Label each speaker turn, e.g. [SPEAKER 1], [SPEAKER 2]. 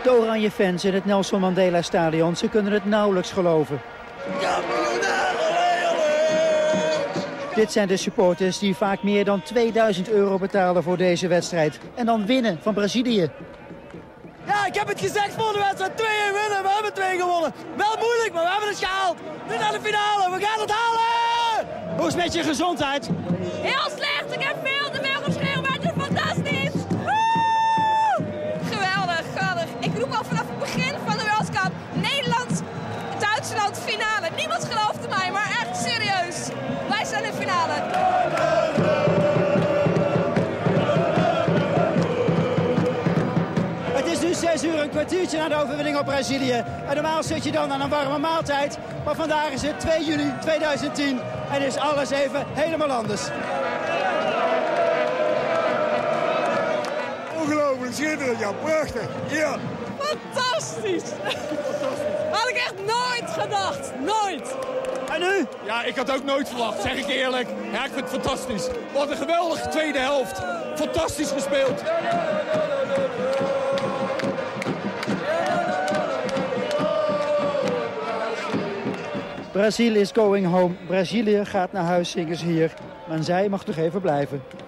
[SPEAKER 1] De oranje fans in het Nelson Mandela Stadion, ze kunnen het nauwelijks geloven. Dit zijn de supporters die vaak meer dan 2000 euro betalen voor deze wedstrijd. En dan winnen van Brazilië.
[SPEAKER 2] Ja, ik heb het gezegd voor de wedstrijd. 2-1 winnen, we hebben 2 gewonnen. Wel moeilijk, maar we hebben het gehaald. Nu naar de finale, we gaan het halen! Hoe is het met je gezondheid?
[SPEAKER 3] Heel slecht, ik heb veel te veel geschreeuwd, maar het is fantastisch! Woe! Geweldig, geweldig. Ik roep al vanaf het begin van de World Cup. Nederland-Duitsland finale. Niemand geloofde mij, maar echt serieus. Wij zijn in de finale.
[SPEAKER 2] Het is nu 6 uur, een kwartiertje na de overwinning op Brazilië. En normaal zit je dan aan een warme maaltijd. Maar vandaag is het 2 juni 2010 en is alles even helemaal anders.
[SPEAKER 4] Ongelooflijk, schitterend, ja, prachtig. Ja.
[SPEAKER 3] Fantastisch! Had ik echt nooit gedacht, nooit.
[SPEAKER 2] En nu?
[SPEAKER 5] Ja, ik had ook nooit verwacht, zeg ik eerlijk. Ja, ik vind het fantastisch. Wat een geweldige tweede helft. Fantastisch gespeeld.
[SPEAKER 1] Brazil is going home. Brazilië gaat naar huis, zingen ze hier. Maar zij mag toch even blijven.